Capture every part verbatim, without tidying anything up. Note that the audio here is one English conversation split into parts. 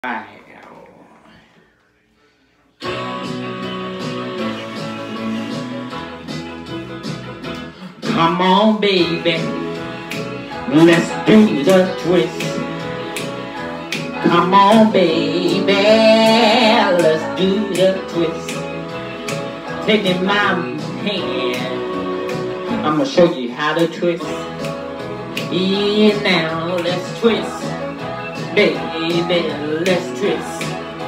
Come on, baby, let's do the twist. Come on, baby, let's do the twist. Take in my hand, I'm gonna show you how to twist. Yeah, now let's twist. Baby, let's twist.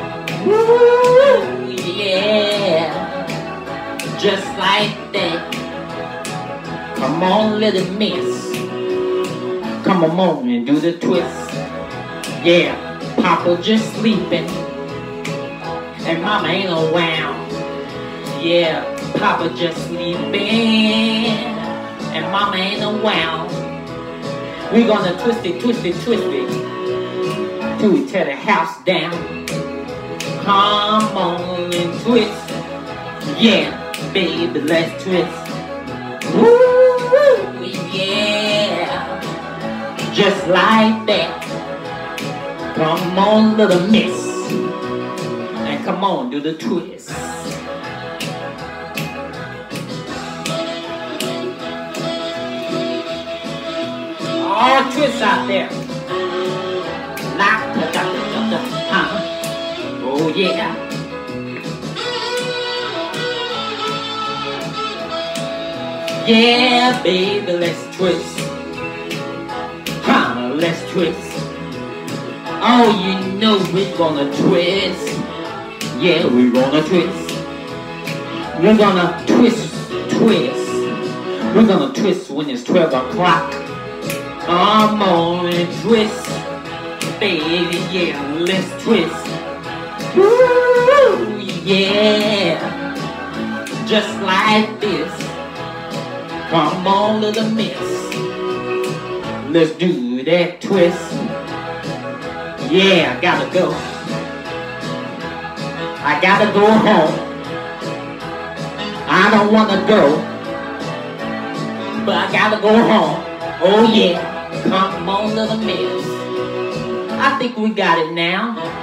Woo, yeah, just like that. Come on, little miss, come on and do the twist. Yeah, Papa just sleeping and Mama ain't around. Yeah, Papa just sleeping and Mama ain't around. We gonna twist it, twist it, twist it till we tear the house down. Come on and twist. Yeah, baby, let's twist. Woo, yeah, just like that. Come on, little miss, and come on, do the twist. All twists out there. Like, huh? Oh yeah. Yeah, baby, let's twist. Huh, let's twist. Oh, you know we're gonna twist. Yeah, we're gonna twist. We're gonna twist, twist. We're gonna twist when it's twelve o'clock. Come on and twist. Baby, yeah, let's twist. Woo, yeah. Just like this. Come on, little miss, let's do that twist. Yeah, I gotta go. I gotta go home. I don't wanna go, but I gotta go home. Oh yeah, come on, little miss. I think we got it now.